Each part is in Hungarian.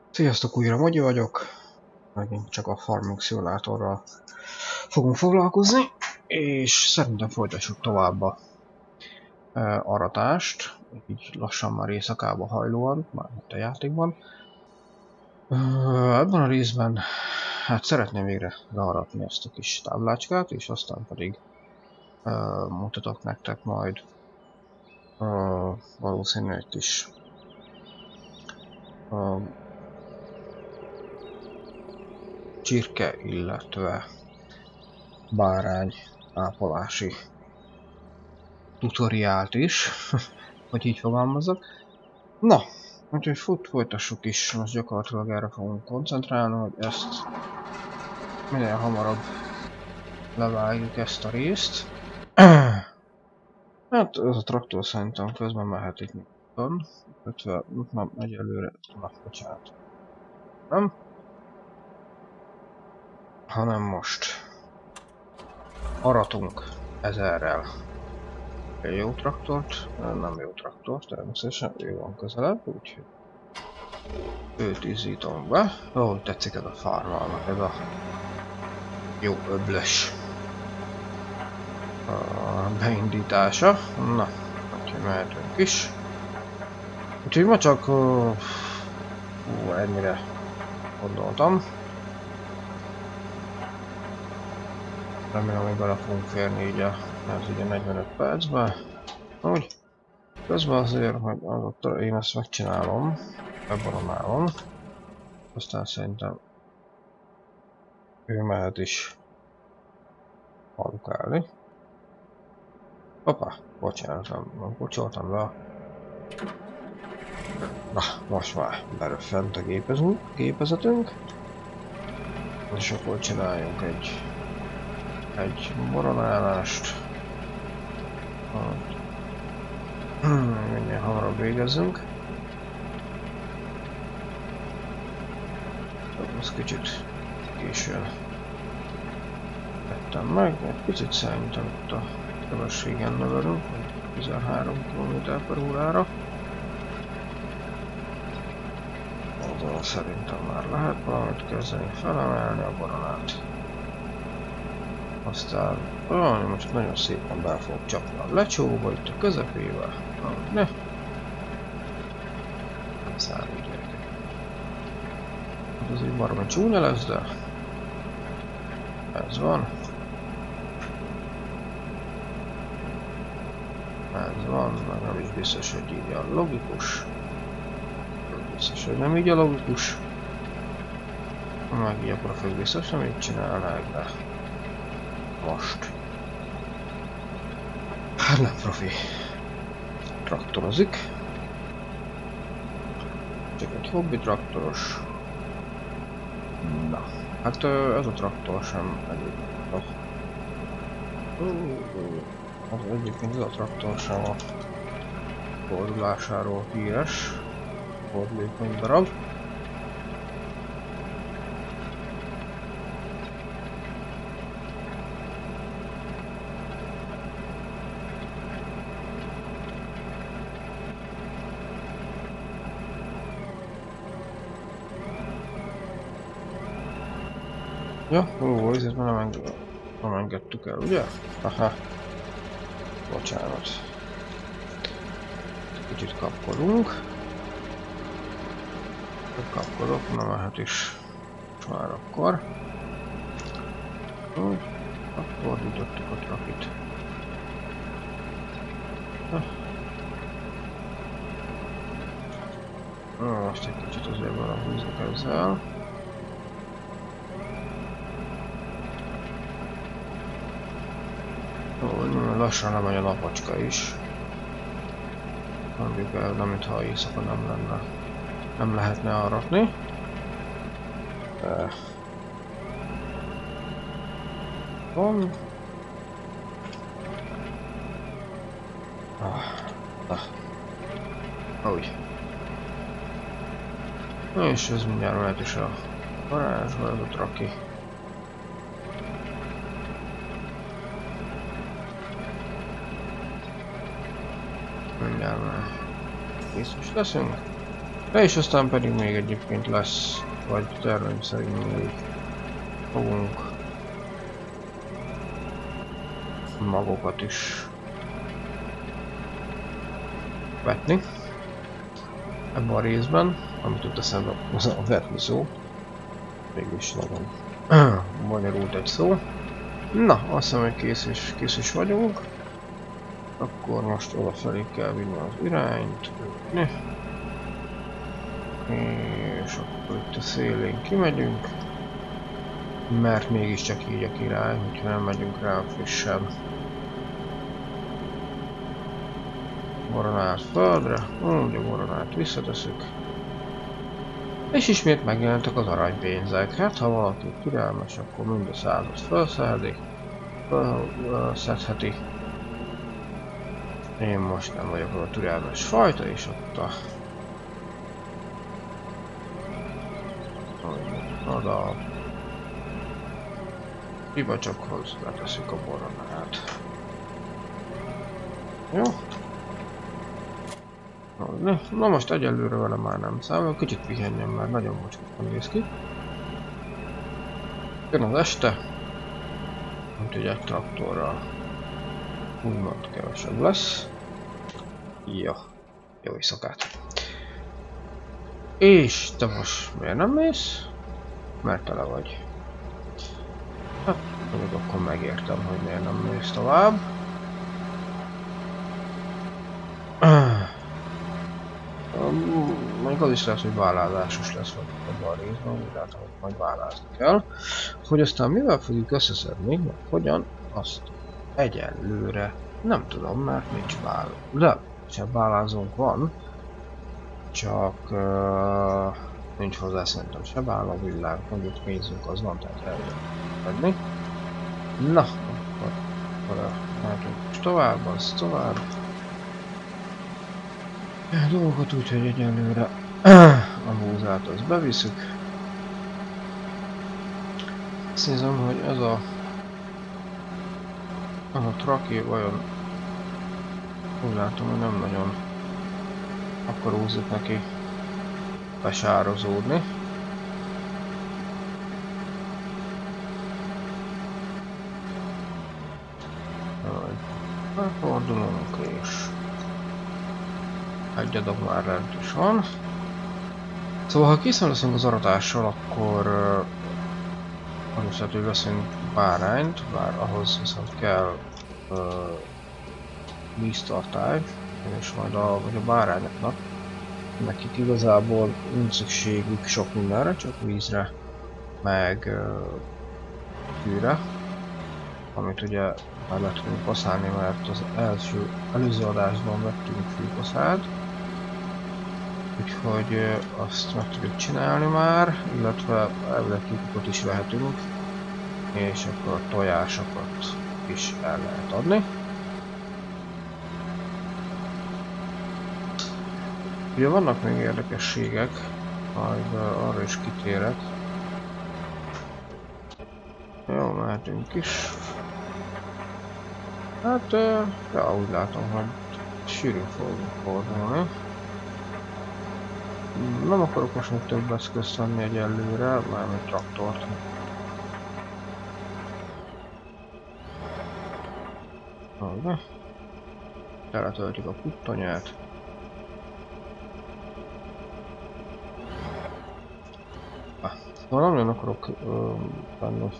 Sziasztok, újra Mogyi vagyok. Megint csak a Farming Simulatorral fogunk foglalkozni, és szerintem folytassuk tovább a aratást, így lassan már éjszakába hajlóan, már itt a játékban. Ebben a részben hát szeretném végre learatni ezt a kis táblácskát, és aztán pedig mutatok nektek majd valószínűleg egy kis csirke, illetve bárány ápolási tutoriált is, hogy így fogalmazok. Na, úgyhogy folytassuk is, most gyakorlatilag erre fogunk koncentrálni, hogy ezt minél hamarabb levágjuk ezt a részt. Hát ez a traktor szerintem közben mehet itt nyugodtan, illetve megy előre, na bocsánat. Nem? Hanem most aratunk ezerrel. Egy jó traktort, nem jó traktort, természetesen ő van közelebb, úgyhogy őt izzítom be. Ahogy tetszik ez a farmalnak, ez a jó öblös beindítása. Na, úgyhogy mehetünk is. Úgyhogy ma csak ennyire gondoltam. Remélem, hogy bele fogunk férni így ez ugye 45 percben. Úgy. Közben azért, hogy azóta én ezt megcsinálom, beboromálom. Aztán szerintem ő mehet is halukálni. Hoppá, bocsánat, nem kocsoltam be. Na, most már beröffent a gépezetünk. És akkor csináljunk egy boronálást. Minél hamarabb végezzünk. Ez kicsit későn tettem meg, egy picit szerintem itt a sebességen növelünk, 13 km/h-ra. Azzal szerintem már lehet valamit kezdeni, felemelni a boronát. Aztán most nagyon szépen be fogok csapni a lecsóba itt a közepével. Ne! Nem számít gyerekek. Ez így baromi csúnya lesz, de ez van. Ez van, meg nem is biztos, hogy így a logikus. Biztos, hogy nem így a logikus. Meg így akkor fog biztos, nem így csinálnák, de most. Hát nem profi. Traktorozik. Csak egy hobbi traktoros. Na, hát ez a traktor sem elég. Az egyébként ez a traktor sem a fordulásáról híres. Fordulékony darab. Ja, ezért már nem engedtük el, ugye? Aha. Bocsánat. Kicsit kapkodunk. Kapkodok, na mehet is. Már akkor. Úgy. Fordítottuk a trakit. Most egy kicsit azért valamit ezzel. Lassan lemegy a napocska is. Nem mintha éjszaka nem lehetne aratni. Van. Úgy. És ez mindjárt mehet is a garázsba, ez a traki. Mindjárt már kész is leszünk. És aztán pedig még egyébként lesz, vagy terveim szerint még fogunk magokat is vetni ebben a részben, amit ott eszembe az a vetni szó. Mégis nagyon bonyolult egy szó. Na, azt hiszem, hogy kész is vagyunk. Akkor most odafelé kell vinni az irányt. És akkor itt a szélén kimegyünk. Mert mégiscsak így a király, hogyha nem megyünk rá frissen. Boronát földre, úgy a boronát visszateszük. És ismét megjelentek az aranypénzek. Hát ha valaki türelmes, akkor mind a 100-at felszedheti. Én most nem vagyok a türelmes fajta, és ott a ribacsokhoz leteszik a boronát. Jó? Na most egyelőre vele már nem számol, kicsit pihenjen, mert nagyon mocskottan néz ki. Jön az este, úgyhogy egy traktorral úgymond kevesebb lesz. Ja, jó éjszakát. És te most miért nem mész? Mert tele vagy. Hát, mondjuk akkor megértem, hogy miért nem mész tovább. Még az is lehet, hogy vállázásos lesz abban a részben, úgy látom, hogy majd vállázni kell. Hogy aztán mivel fogjuk összeszedni, vagy hogyan, azt egyelőre nem tudom, mert nincs válló. De, ha vállázónk van, csak nincs hozzá szerintem se válló villám, mondjuk pénzünk az van, tehát el lehet venni. Na, akkor mehetünk most tovább, az tovább. Dolgokat úgy, hogy egyelőre a múzát azt beviszük. Azt nézem, hogy ez a traki vajon úgy látom, hogy nem nagyon akarózik neki besározódni. Fordulunk és egy adag már lent is van. Szóval ha készen leszünk az aratással, akkor valószínűleg veszünk bárányt, bár ahhoz viszont kell víztartály, és majd a bárányoknak nekik igazából nincs szükségük sok mindenre, csak vízre, meg fűre, amit ugye már le tudunk kaszálni, mert az előző adásban vettünk fűkaszát, úgyhogy azt meg tudjuk csinálni már, illetve elvileg tyúkokat is vehetünk, és akkor a tojásokat is el lehet adni. Ugye vannak még érdekességek, majd arra is kitérek. Jó, mehetünk is. Hát, ja, úgy látom, hogy sűrűn fogunk fordulni. Nem akarok most még több eszközt venni egyelőre, mármint traktort. Na, teletöltjük a puttonyát. Szóval nem nagyon akarok venni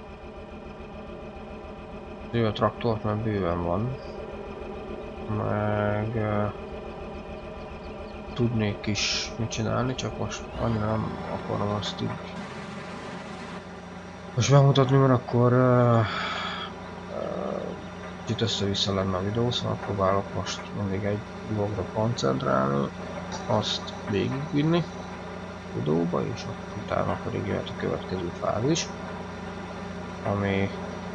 a traktort, mert bőven van. Meg tudnék is mit csinálni, csak most annyira nem akarom azt így most bemutatni, mert akkor kicsit össze-vissza lenne a videó, szóval próbálok most mindig egy dologra koncentrálni, azt végigvinni videóba, és akkor utána pedig jöhet a következő fázis, ami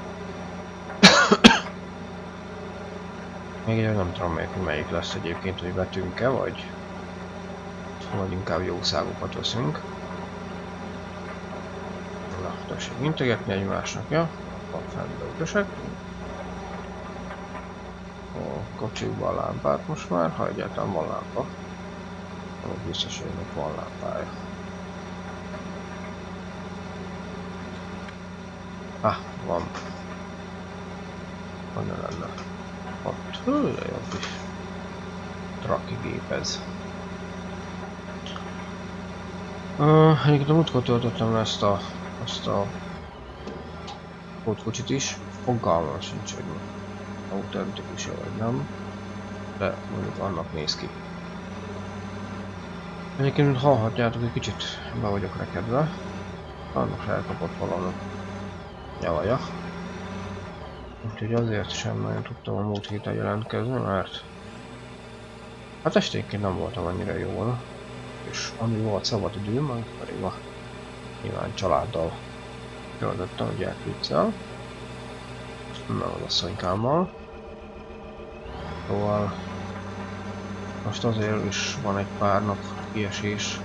még egy nem tudom még, hogy melyik lesz egyébként, hogy vetünk-e, vagy inkább jószágokat veszünk. Na, tessék integetni egymásnak, ja? Van fent beütösek. Kapcsoljuk be a lámpát most már, ha egyáltalán van lámpa. Akkor biztos, hogy ennek van lámpája. Van. Van ne lenne. Ott. De jobb is. Traki gép ez. Egyébként a múltkor töltöttem le ezt a pótkocsit is. Fogalmam sincs, hogy autentikus-e vagy nem. De mondjuk annak néz ki. Egyébként hallhatjátok, egy kicsit be vagyok rekedve. Annak elkapott valami nyavaja. Úgyhogy azért sem nagyon tudtam a múlt héten jelentkezni, mert hát esténként nem voltam annyira jól. És ami volt szabad időm, meg pedig a nyilván családdal töltöttem a gyerkőccel. Meg az asszonykámmal. Szóval most azért is van egy pár nap kiesés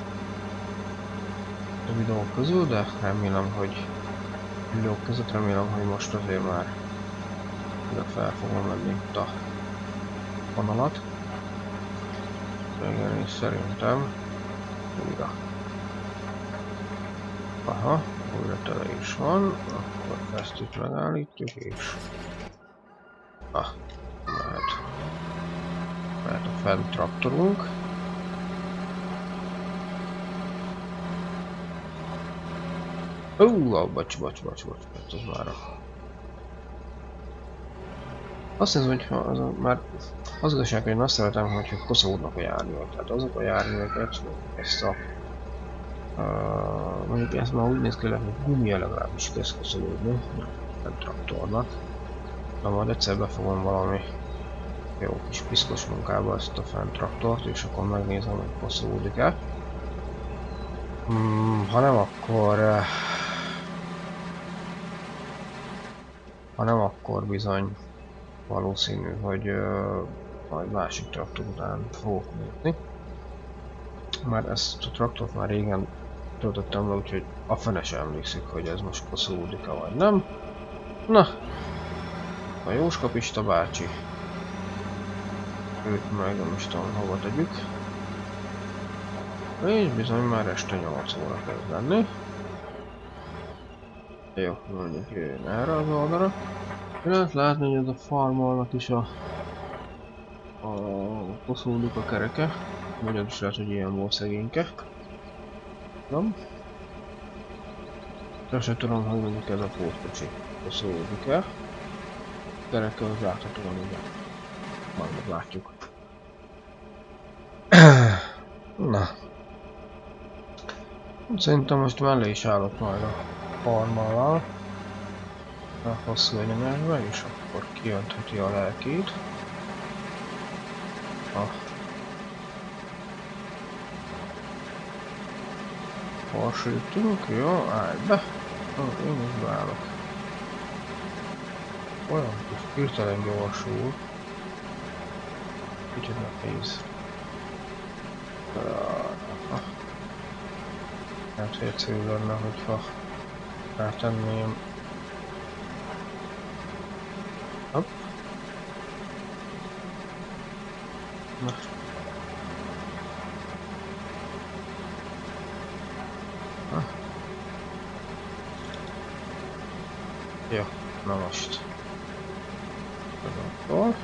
a videók közül, de remélem, hogy videók között remélem, hogy most azért már fel fogom venni itt a vonalat. Igen, és szerintem újra. Aha, újra tele is van, akkor ezt itt megállítjuk és mehet a fent traktorunk. Bocs, ez már azt hiszem, hogy már az igazság, hogy én azt szeretem, hogy koszolódnak a járművek. Tehát azok a járműveket, ezt a mondjuk ez már úgy néz ki, hogy gumia legalábbis kezd koszolódni, nem traktornak. De majd egyszer befogom valami jó kis piszkos munkába ezt a fent traktort, és akkor megnézem, hogy koszolódik-e. Ha nem akkor bizony valószínű, hogy majd másik traktor után fogok nézni. Már ezt a traktort már régen töltöttem le, úgyhogy a fene sem emlékszik, hogy ez most koszolódik-e vagy nem. Na, a Jóska Pista bácsi. Őt meg nem is tudom hova tegyük. És bizony már este 8 óra kezd lenni. Jó, mondjuk jöjjön erre az oldalra. Lehet látni, hogy ez a farmolnak is a koszolódik a kereke. Magyar is lehet, hogy ilyen volt szegényke. Nem? Azt sem tudom, hogy mondjuk ez a pótkocsi koszolódik el. Kereke az láthatóan ugye. Majd meglátjuk. Na. Szerintem most mellé is állok majd a farmallal. A hosszú egyenesbe, és akkor kijöntheti a lelkét. Farsítunk, jó, állj be. Én is beállok. Olyan kis hirtelen gyorsul. Kicsit nehéz. Hát egyszerű lenne, hogyha rátenném. Hopp. Na. Jó, na most. Akkor.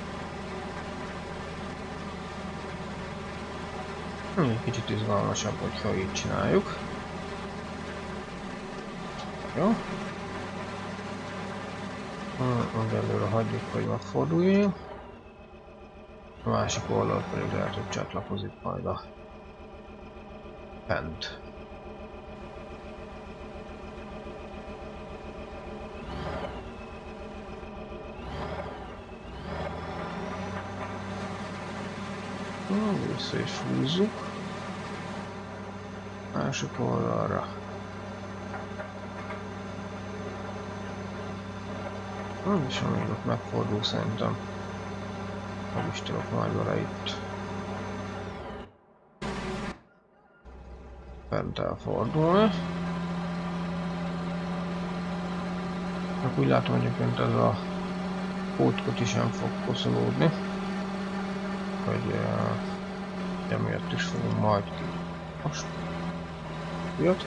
Kicsit izgalmasabb, hogyha így csináljuk. Jó. Egyelőre hagyjuk, hogy megforduljon. A másik oldal pedig lehet, hogy csatlakozik majd a fent. Vissza is húzzuk. Másik oldalra. És amíg ott megfordul szerintem. Nem is tudok majd vele itt fent elfordulni. Úgy látom, hogy egyébként ez a pótkocsi sem fog koszolódni. Hogy emiatt is fogunk majd ki. Most. Jött.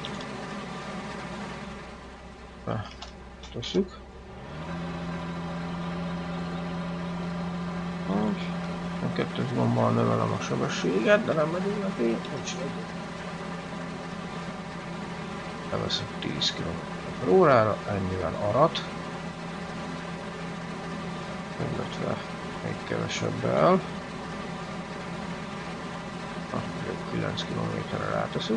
Tesszük. A kettős gombbal növelem a sebességet, de nem megyünk neki, nincs egyet. Leveszünk 10 km/h-ra, ennyivel arat. Illetve még kevesebbel. 9 km-re ráteszük.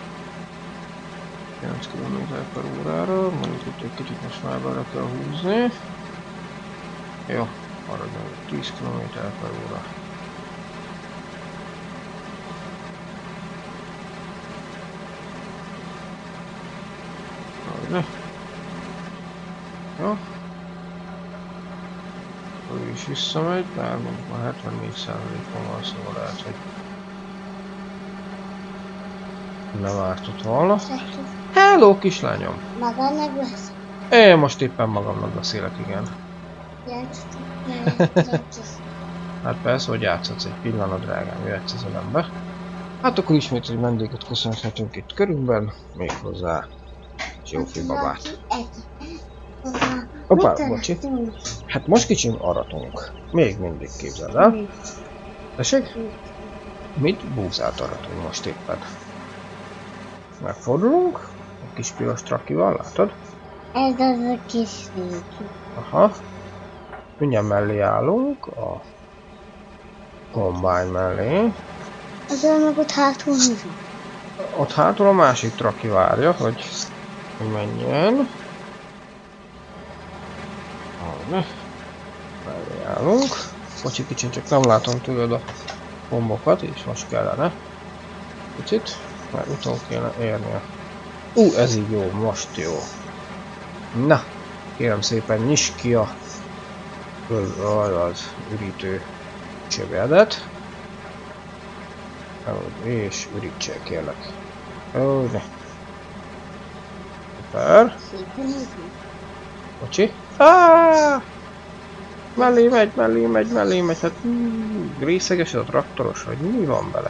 9 km/h-ra, mondjuk itt egy kicsit most már bele kell húzni. Jó, maradjon 10 km/h. Jó. Ő is visszamegy, bár mondjuk már 74%-on van, szóval lehet, hogy nem ártott volna. Hello, kislányom! Magadnak lesz? Én most éppen magamnak beszélek, igen. Hát persze, hogy játszhatsz egy pillanat, drágám, jöhetsz az elembe. Hát akkor ismét egy vendéget köszönhetünk itt körünkben, méghozzá Zsófi babát. Hoppá, bocsi. Hát most kicsim aratunk. Még mindig képzeld el. Tessék? Mit? Búzát aratunk most éppen. Megfordulunk. A kis piros trakival, látod? Ez az a kis régi. Aha. Mindjárt mellé állunk. A kombány mellé. Az meg ott hátul húzunk. Ott hátul a másik traki várja, hogy menjen. Mellé állunk. Bocsi, kicsit csak nem látom tőled a gombokat, és most kellene. Kicsit, mert utol kéne érnie. Ez így jó, most jó. Na, kérem szépen nyisd ki a az ürítő csövedet. És ürítsél, kérlek. Ne. Szuper. Bocsi. Mellé megy, hát részeges a traktoros, hogy mi van bele?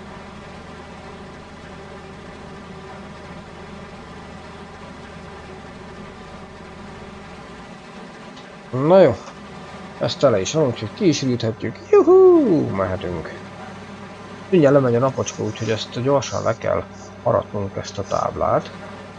Na jó, ezt tele is van, úgyhogy ki is üríthetjük. Juhú, mehetünk. Mindjárt lemegy a napocska, úgyhogy ezt gyorsan le kell aratnunk ezt a táblát.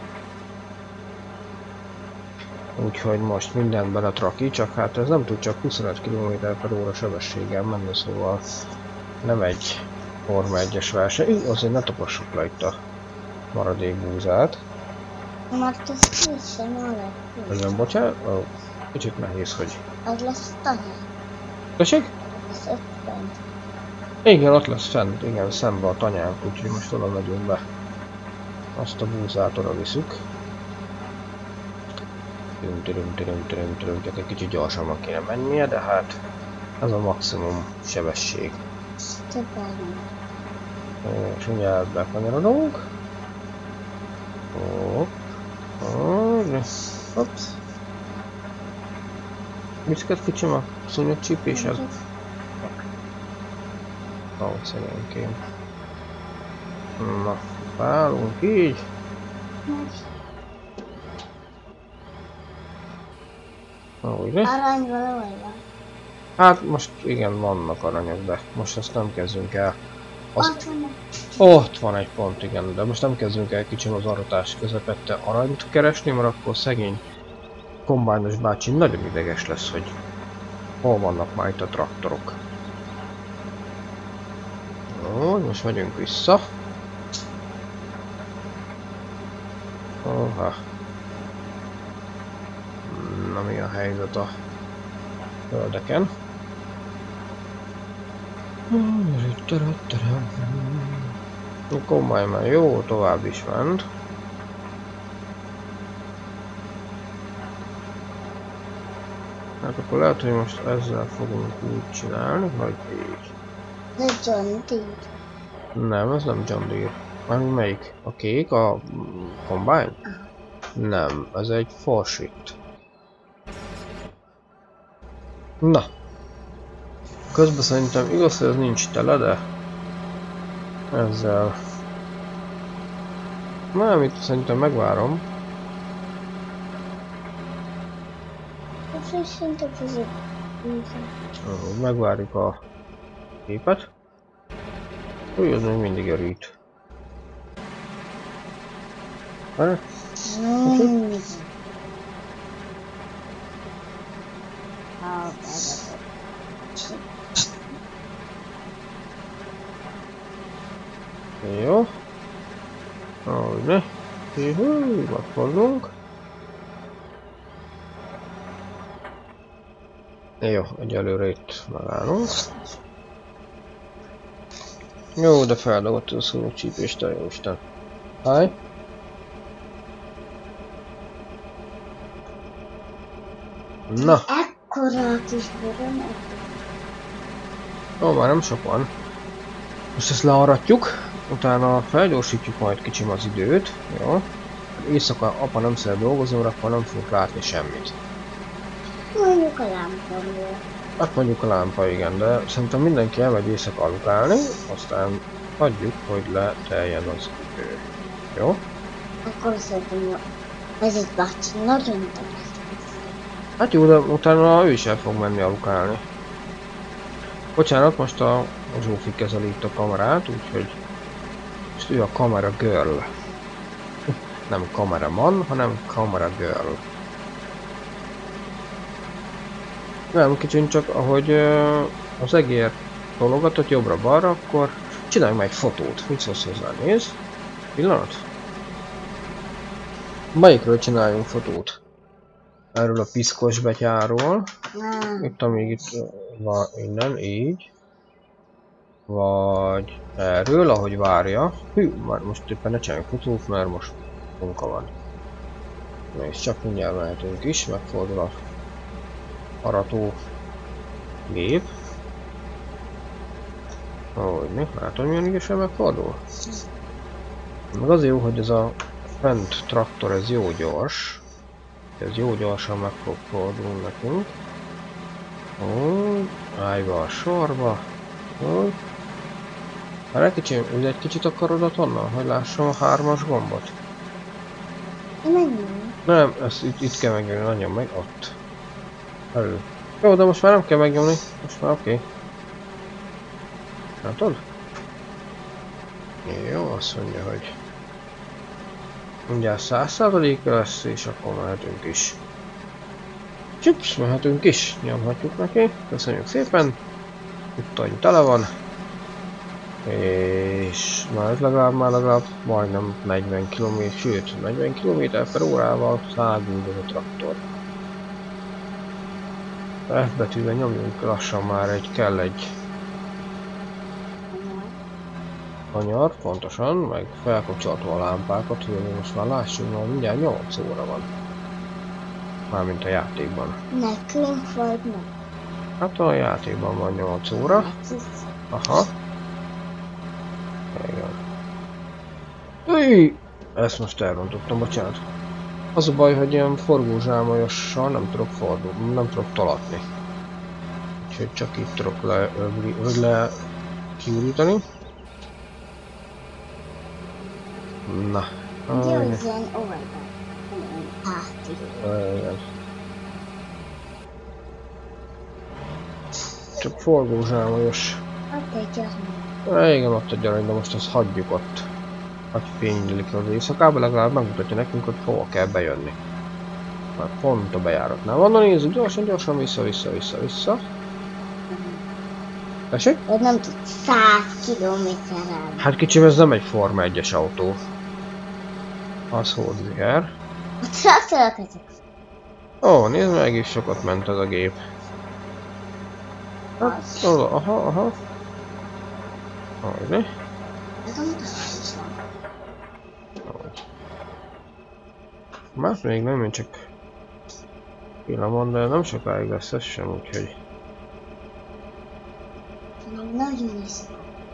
Úgyhogy most mindent beletraki, csak hát ez nem tud csak 25 km/h sebességgel menni, szóval nem egy Forma 1-es verseny. Azért ne tapassuk le itt a maradék búzát. Mert ez készen alap. Nagyon bocsánat, kicsit nehéz, hogy... Az lesz tanya. Tessék? Ez ott fent. Igen, ott lesz fent, igen, szembe a tanyánk, úgyhogy most oda megyünk be. Azt a búzát oda viszük. Csak egy kicsit gyorsabban kéne mennie, de hát ez a maximum sebesség. És mindjárt bekanyarodunk. Hopp. Viszket kicsim a szúnyog csípésed. Ó, szegénykém. Na, állunk így. Ugye? Arany valahogy van. Hát most igen, vannak aranyok, de most ezt nem kezdünk el. Ott van egy pont, igen, de most nem kezdünk el kicsim az aratás közepette aranyt keresni, mert akkor szegény kombájnos bácsi nagyon ideges lesz, hogy hol vannak már itt a traktorok. Jó, most megyünk vissza. Oha. Na, mi a helyzet a földeken? A kombány már jó, tovább is ment. Hát akkor lehet, hogy most ezzel fogunk úgy csinálni, vagy így. Ez John Deere. Nem, ez nem John Deere. Mármint melyik? A kék? A kombány? Nem, ez egy Forshit. Na. Közben szerintem igaz, hogy ez nincs tele, de ezzel. Nem, itt szerintem megvárom. Megvárjuk a képet. Úgy, az még mindig örít. Jó. Ahogy ne. Megfordulunk. Jó, egyelőre itt megállunk. Jó, de feldobott a szóló csípést, a jóisten. Háj! Na! Ekkora kis bőröm. Ó, már nem sok van. Most ezt learatjuk, utána felgyorsítjuk majd kicsim az időt. Jó. Éjszaka apa nem szeret dolgozni, akkor nem fogunk látni semmit. Mondjuk a lámpa. Hát mondjuk a lámpa, igen, de szerintem mindenki elmegy éjszaka aludálni, aztán hagyjuk, hogy leteljen az idő. Jó? Akkor szerintem ez egy bácsi nagyon teges. Hát jó, de utána ő is el fog menni aludálni. Bocsánat, most a Zsófi kezeli itt a kamerát, úgyhogy most ő a kamera girl. Nem kameraman, hanem kamera girl. Nem, kicsit csak ahogy az egér tologatott jobbra-balra, akkor csinálj meg egy fotót. Mit szólsz hozzá? Nézd. Pillanat. Melyikről csináljunk fotót? Erről a piszkos betyáról. Itt amíg itt van innen, így. Vagy erről, ahogy várja. Hű, már most éppen ne csináljunk fotót, mert most munka van. Nézd, csak mindjárt mehetünk is, megfordul a arató gép. Ahogy mi? Látom, milyen ügyesen megfordul? Meg az jó, hogy ez a fent traktor, ez jó gyors. Ez jó gyorsan meg fog fordulni nekünk. Úgy, állj be a sorba. Úgy. Már egy kicsit akarod ott onnan, hogy lássam a 3-as gombot? Nem, ezt itt kell megnyomni, nagyon meg ott. Elő. Jó, de most már nem kell megnyomni. Most már oké. Látod? Jó, azt mondja, hogy mindjárt 100% lesz, és akkor mehetünk is. Csips, mehetünk is. Nyomhatjuk neki. Köszönjük szépen. Itt tele van. És már legalább majdnem 40 km, sőt 40 km/h száguld a traktor. F betűben nyomjunk lassan már kell egy kanyar, pontosan, meg felkapcsoltam a lámpákat, hogy most már lássuk, mert mindjárt 8 óra van. Mármint a játékban. Nekünk vagy nem? Hát a játékban van 8 óra. Aha. Igen. Új! Ezt most elrontottam, bocsánat. Az a baj, hogy ilyen forgózsámolyossal nem tudok fordulni, nem tudok tolatni. Úgyhogy csak itt tudok le kiúrítani. Na. Ugye, hogy ilyen oldal. Háti. Igen. Csak forgózsámolyos. Ott egy gyarmat. Igen, ott egy arany, de most azt hagyjuk ott. Hogy fénylik az éjszakában, legalább megmutatja nekünk, hogy hova kell bejönni. Már pont a bejáratnál van, nézzük, gyorsan, vissza. Tessék? Ez nem tud 100 km/h. Hát kicsim, ez nem egy Forma 1-es autó. Az hódviher. A traktorok ezek. Ó, nézd meg, is sokat ment ez a gép. Aha. Ahogy. Ez a mutatás is van. Már még nem, én csak pillanat, de nem sokáig lesz ez sem, úgyhogy... Nagyon is.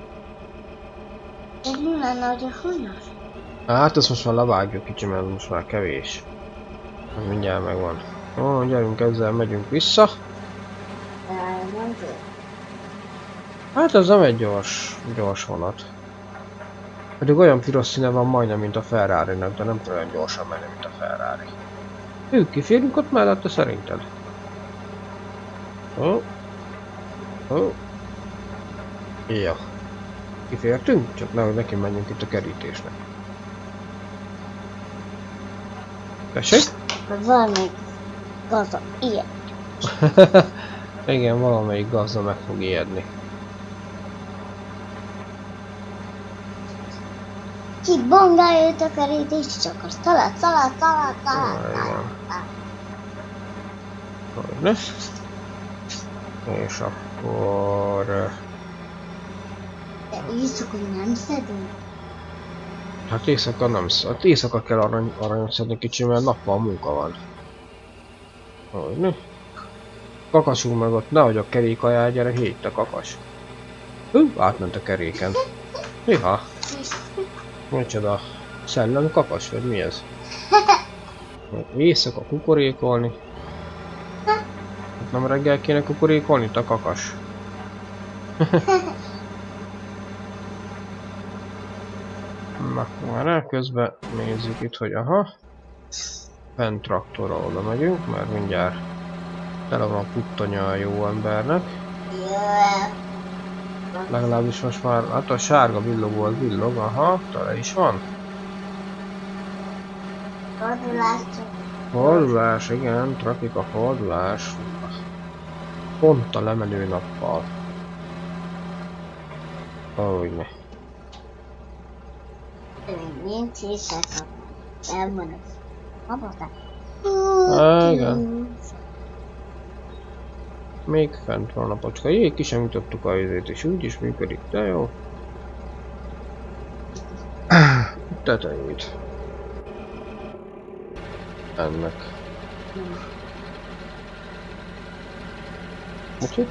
Ez mi lenne, hogy a hanyas? Hát ezt most már levágjuk kicsi, mert most már kevés. Mindjárt megvan. Ó, gyerünk ezzel, megyünk vissza. Nem tudom. Hát ez nem egy gyors vonat. Pedig olyan piros színe van majdnem, mint a Ferrari-nak, de nem tud olyan gyorsan menni, mint a Ferrari. Ők kiférünk ott mellette szerinted? Ó. Ó. Jó. Kifértünk? Csak nehogy neki menjünk itt a kerítésnek. Tessék? Valamelyik gazda ilyen. Igen, valamelyik gazda meg fog ijedni. Kibongálja őt a kerítést, csak azt talál. Hogyne. És akkor... De éjszaka nem szedünk. Hát éjszaka nem hát éjszaka kell aranyat szedni kicsi, mert nappal munka van. Hogyne. Kakasunk meg ott, nehogy a kerék alá gyere, hét a kakas. Átment a keréken. Miha? Micsoda? Szellem kakas, vagy mi ez? Éjszaka kukorékolni. Nem reggel kéne kukorékolni, itt a kakas. Na, már közben nézzük itt, hogy aha. Fent traktorra oda megyünk, mert mindjárt tele van a puttanya a jó embernek. Legalábbis most már, hát a sárga villogó az villog, aha, tele is van. Fordulás, igen, trafika fordulás. Pont a lemenő nappal. Ahogyne. Nincs éjszaka. Elmondom. Abba. Igen. Még fent van a napocska. Jé, ki sem jutottuk a izét, és úgy is működik, de jó. Tetejét. Ennek. Úgyhogy?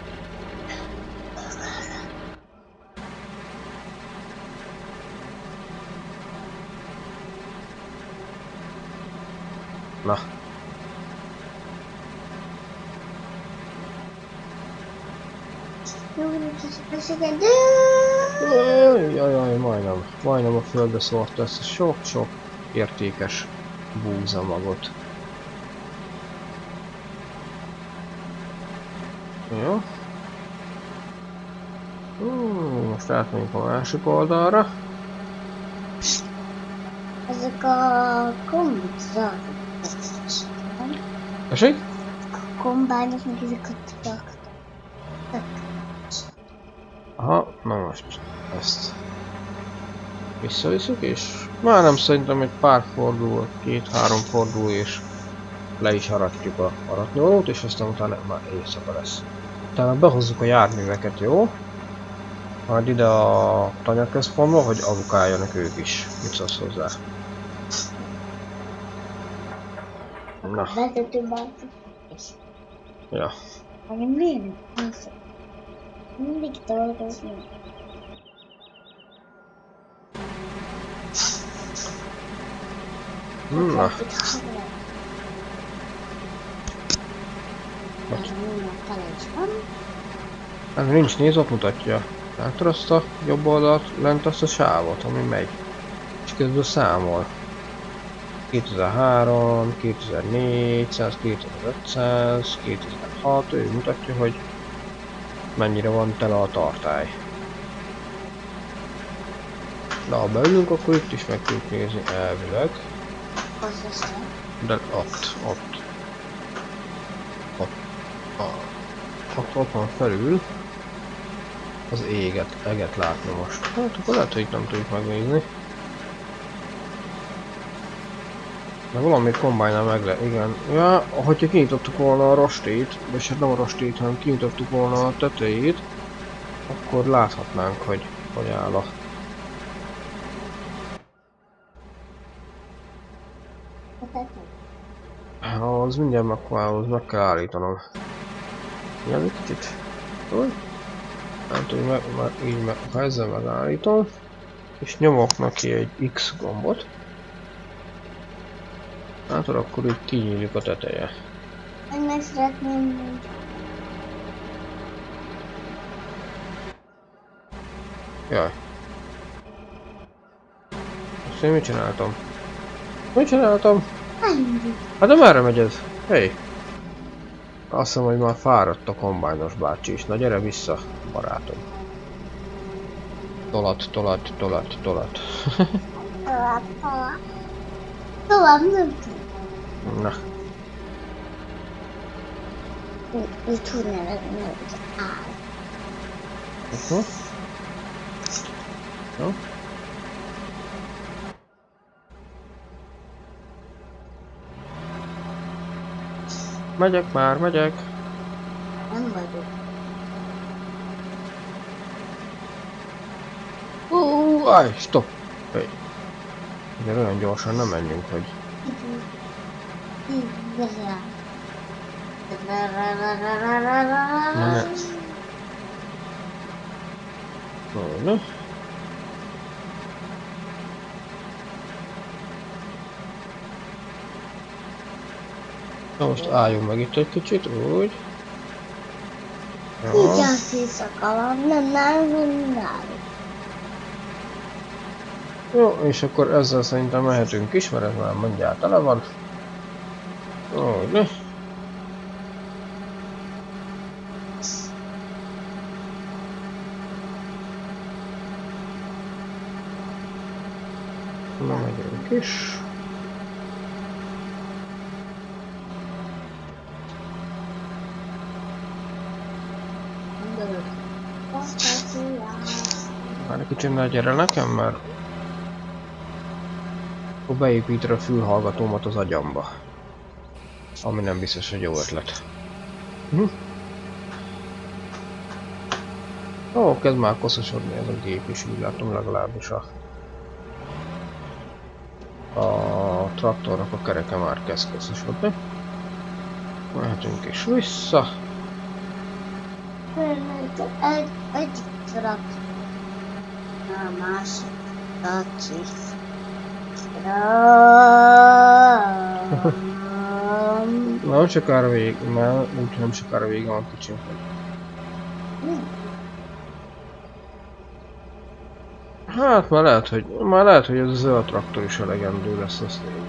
Na. Jaj, majdnem a földbe szórta ezt a sok-sok értékes búzamagot. Jó. Most átmegyünk a másik oldalra. Ezek a kombányok. Tessék? A kombányok, meg ezek a traktorok. Aha, na most ezt visszaviszük, és már nem szerintem egy pár forduló, 2-3 forduló, és le is aratjuk a aratnyolót, és aztán utána már éjszaka lesz. Utána behozzuk a járműveket, jó? Majd ide a tanyaközpontba, hogy avukáljanak ők is. Mit szólsz hozzá? Na. Ja. Miért? Mindig dolgozni. Na. Ez nincs, néz, ott mutatja. Látod azt a jobb oldalt, lent azt a sávot, ami megy. És közben számol. 2003, 2400, 2500, 2006, ő mutatja, hogy mennyire van tele a tartály. De ha beülünk, akkor itt is meg tudjuk nézni elvileg. De ott van felül az eget látni most. Hát akkor lehet, hogy itt nem tudjuk megnézni. De valami kombájnál meg lehet, igen. Ja, hogyha kinyitottuk volna a rostét, vagy hát nem a rostét, hanem kinyitottuk volna a tetejét, akkor láthatnánk, hogy áll a... Az mindjárt meg kell állítanom. Igen, egy kicsit. Úgy. Nem tudom, már így ha ezzel megállítom, és nyomok neki egy X gombot. Hát akkor így kinyílik a teteje. Meg szeretném. Jaj. Azt én mit csináltam? Mit csináltam? Ennyi. Hát de merre megy ez? Hey! Azt hiszem, hogy már fáradt a kombájnos bácsi is. Na gyere vissza, barátom. Tolat. Tovább nem tudom. Na. Mit tudna lenni, hogy áll. Jó. Megyek már, megyek. Nem vagyok. Állj, stop! Hey. Ugye olyan gyorsan nem menjünk, hogy... Ne. Na most álljunk meg itt egy kicsit, úgy. Jó. Így az éjszaka van, nem. Jó, és akkor ezzel szerintem mehetünk is, mert ez már mindjárt tele van. Úgy, ne. Na, megyünk is. Már egy kicsit ne gyere nekem, mert akkor beépíted a fülhallgatómat az agyamba. Ami nem biztos, hogy jó ötlet. Ó, kezd már koszosodni ez a gép is, úgy látom legalábbis a traktornak a kereke már kezd koszosodni. Mehetünk is vissza. Egy traktor. A másik traktor. Nem sokára vég, már úgy nem sokára vége van kicsim. Hát már lehet, hogy ez a zöld traktor is elegendő lesz, azt nézd.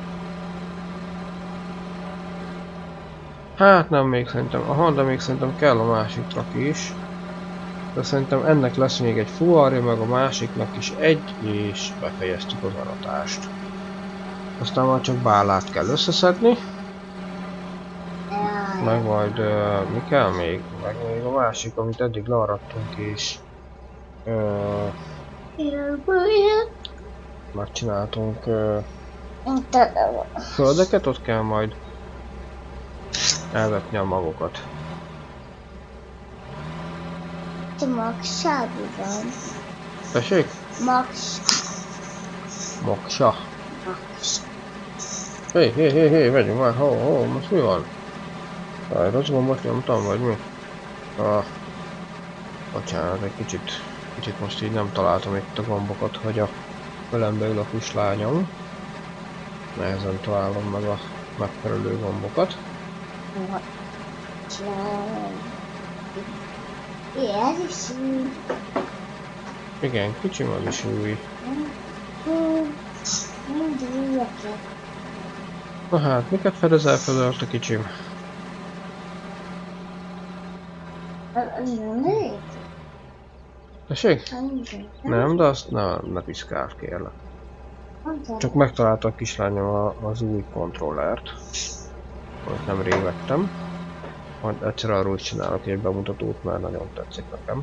Hát nem még szerintem, aha, de még szerintem kell a másik traki is. De szerintem ennek lesz még egy fuvarja, meg a másiknak is egy, és befejeztük az aratást. Aztán már csak bálát kell összeszedni. Meg majd mi kell még? Meg még a másik, amit eddig learadtunk is. Megcsináltunk földeket, ott kell majd elvetni a magokat. Max sábi van. Tessék? Max. Moksa. Max. Hé, vegyünk már, most mi van? Jaj, rossz gombot nyomtam, vagy mi? Bocsánat, egy kicsit most így nem találtam itt a gombokat, hogy a fölembe ül a kislányom. Nehezen találom meg a megfelelő gombokat. Ez is új. Igen, kicsim az is új. Mind újakat. Na hát, miket fedezel fel a kicsim? Nem. Tessék? Nem, de azt ne piszkálj, kérlek. Csak megtalálta a kislányom az új kontrollert, amit nemrég vettem. Majd egyszer arról is csinálok egy bemutatót, mert nagyon tetszik nekem.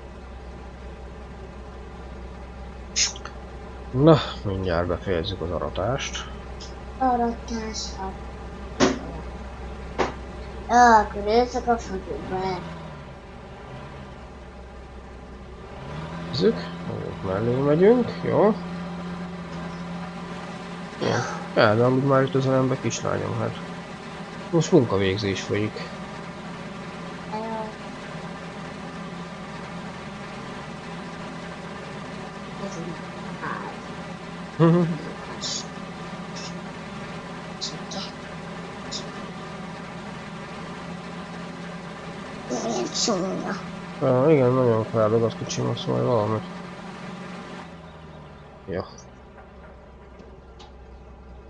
Na, mindjárt befejezzük az aratást. Aratással. Akkor összekapcsoljuk be. Nézzük, mellé megyünk, jó? Ja, de amúgy már itt az elembe kislányom, hát. Most munkavégzés folyik. Igen, nagyon feldog az kicsim, azt majd valamit. Jó.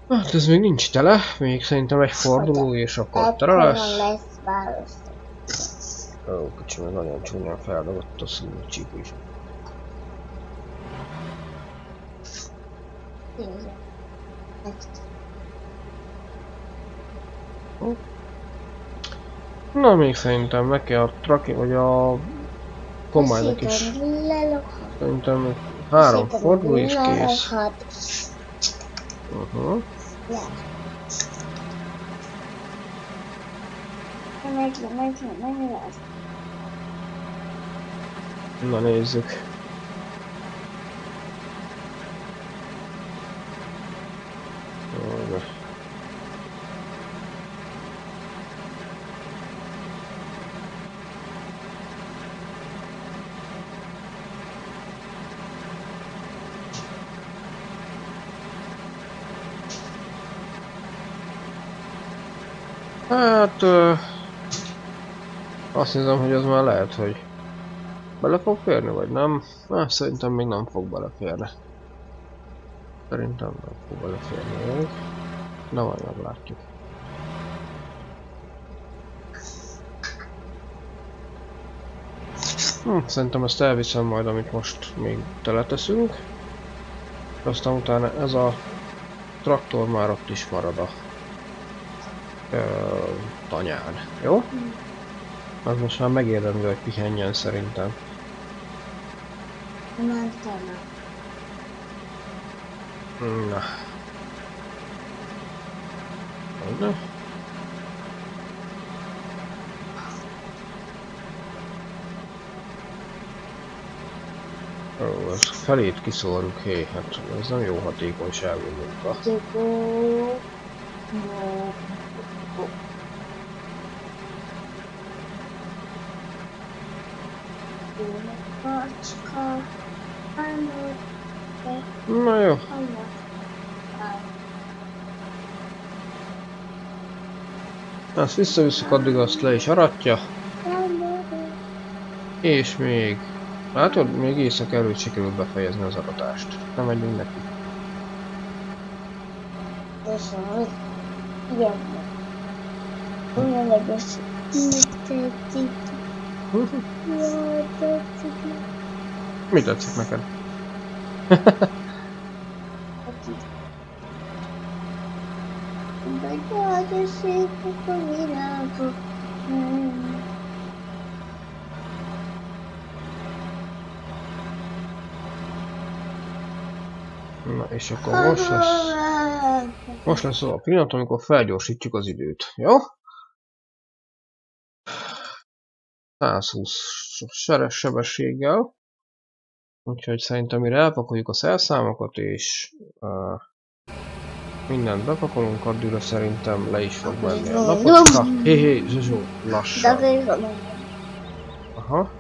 Hát ez még nincs tele, még szerintem egy forduló és akkor tele lesz. lesz válasz. Ó, kicsi, meg nagyon csúnyán feldobott a szúrcsíp is. Na, még szerintem meg kell a traki, vagy a kombájnak is. Szerintem még 3 forduló és kész. Na nézzük. Hát... azt hiszem, hogy az már lehet, hogy bele fog férni, vagy nem? Hát szerintem még nem fog beleférni. Szerintem nem fog beleférni még. Na majd meglátjuk. Szerintem ezt elviszem majd, amit most még teleteszünk. Aztán utána ez a traktor már ott is marad a tanyán, jó? Az most már megérdemli, hogy pihenjen szerintem. Na. Na. Ó, ezt felét kiszórjuk, hé, hát ez nem jó hatékonyságú munka. Na jó. Azt visszavisszük, addig azt le is aratja. És még... látod, még éjszak előtt sikerült befejezni az aratást. Nem megyünk neki. Mi tetszik neked? Na és akkor most lesz az a pillanat, amikor felgyorsítjuk az időt, jó? 120 sebességgel. Úgyhogy szerintem mire elpakoljuk a szerszámokat és mindent bepakolunk, addigra szerintem le is fog menni a napocska. Hé, Zsuzsó, lassan. Aha.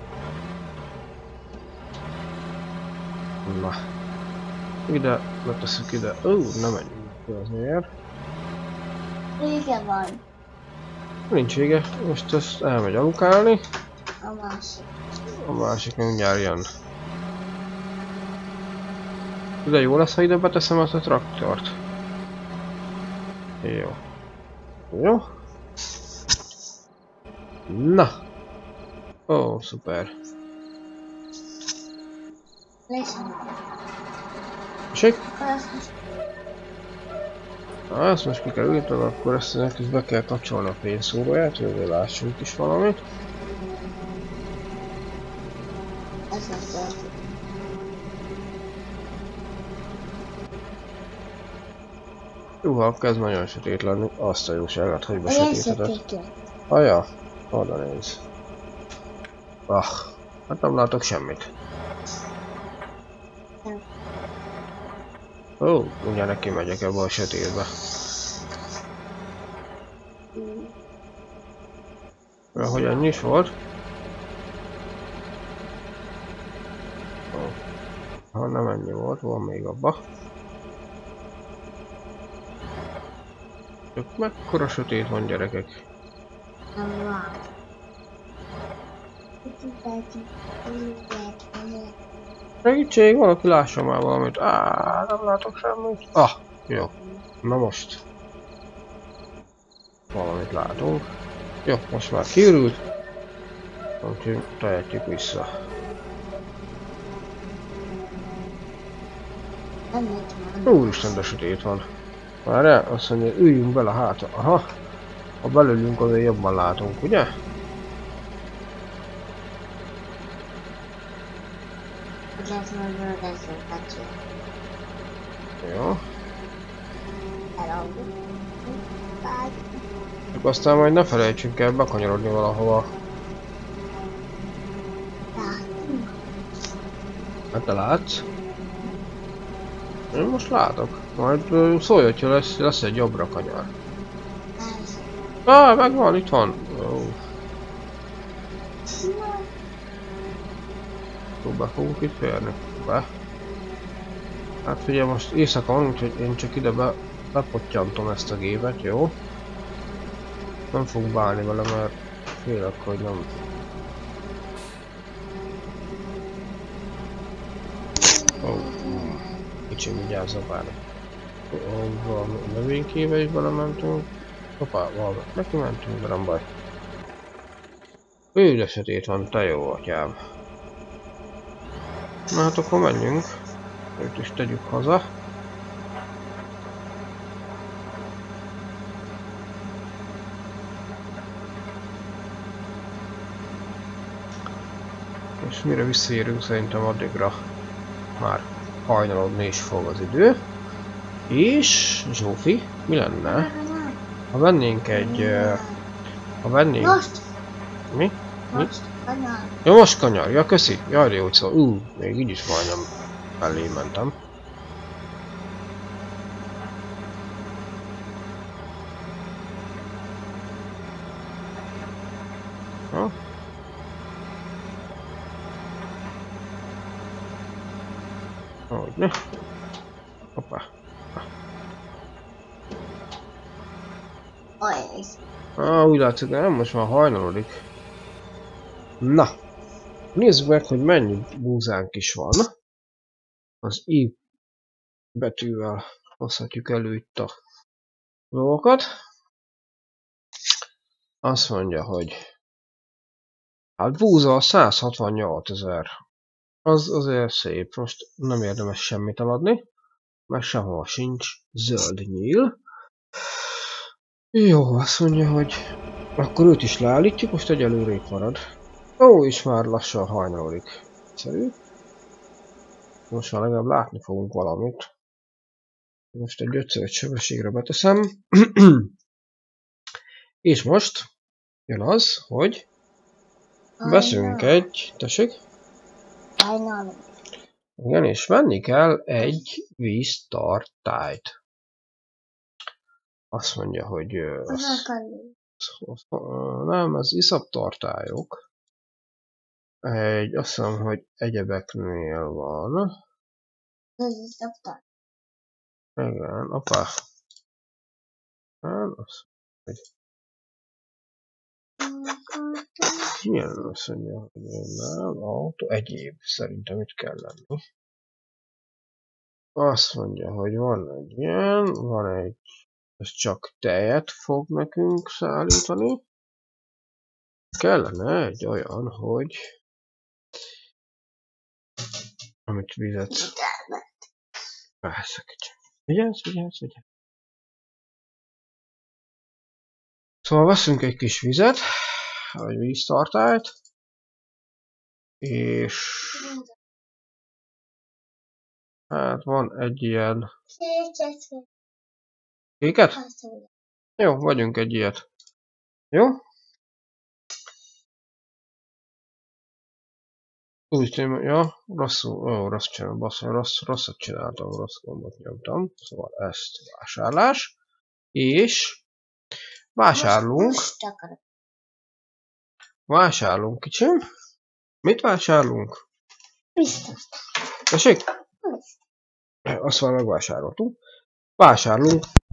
Na. Ide, letesszük ide. Nem menjünk ki azért. Vége van. Nincs vége, most ezt elmegy alukálni. A másik. A másik mindjárt jön. De jó lesz, ha ide beteszem azt a traktort. Jó. Jó. Na. Ó, szuper. Sik? Ezt most ki kell ülteni, akkor ezt be kell kapcsolni a fényszóróját, hogy lássunk is valamit. Kezd nagyon sötét lenni, azt a jóságát, hogy besötétedett. Aja, oda néz. Hát nem látok semmit. Mindjárt neki megyek ebbe a sötétbe. Hogy ennyi is volt? Ha nem ennyi volt, van még abba. Csak mekkora sötét van, gyerekek? Segítség, valaki lássa már valamit. Nem látok semmit. Jó. Na most. Valamit látunk. Jó, most már kiürült. Úgyhogy tehetjük vissza. Úristen, de sötét van. Várjál, azt mondja, üljünk bele hátra. Aha. Ha belülünk, azért jobban látunk, ugye? Jó. Csak aztán majd ne felejtsünk el bekanyarodni valahova. Hát te látsz? Én most látok. Majd szólj, hogyha lesz egy jobbra kanyar. Megvan, itt van. Be fogunk itt férni. Be. Hát figyelj, most éjszaka van, úgyhogy én csak ide bepottyantom ezt a gépet, jó? Nem fogok bánni vele, mert félek, hogy nem... Kicsim, vigyázzak bárni. Valami növénykébe is belementünk. Hoppá, valami neki mentünk, de nem baj. De sötét van, te jó atyám. Na hát akkor menjünk. Őt is tegyük haza. És mire visszaérünk, szerintem addigra már hajnalodni is fog az idő. És Zsófi, mi lenne, ha vennénk egy... ha vennénk... Most! Mi? Most kanyar. Ja, most kanyar, ja köszi, jaj jó, szóval, még így is majdnem mellé mentem. Ha? Hogyne? Hoppá. Úgy látszik, de nem, most már hajnalodik. Na, nézzük meg, hogy mennyi búzánk is van. Az I betűvel hozhatjuk elő itt a dolgokat. Azt mondja, hogy hát búza 168 000. Az azért szép, most nem érdemes semmit eladni, mert sehol sincs zöld nyíl. Jó, azt mondja, hogy akkor őt is leállítjuk, most egyelőre itt marad. Ó, és már lassan hajnalodik. Szerű. Most már legalább látni fogunk valamit. Most egy 5x5 sebességre beteszem. És most jön az, hogy veszünk egy... Tessék? Igen, és venni kell egy víztartályt. Azt mondja, hogy... nem, ez iszaptartályok. Azt hiszem, hogy egyebeknél van. Igen, apá. Hát, milyen azt mondja, hogy nem, autó, egyéb, szerintem itt kell lenni. Azt mondja, hogy van egy ilyen, van egy, ez csak tejet fog nekünk szállítani. Kellene egy olyan, hogy amit vizet... Vigyázz. Szóval veszünk egy kis vizet, vagy víztartályt, és hát van egy ilyen... Kéket? Jó, vagyunk egy ilyet. Jó? Úgy tűnik, ja, rosszat csináltam, rossz gombot nyomtam. Szóval ezt vásárlás. És vásárlunk. Vásárlunk, kicsim. Mit vásárlunk? Tessék? Azt már megvásároltunk. Vásárlunk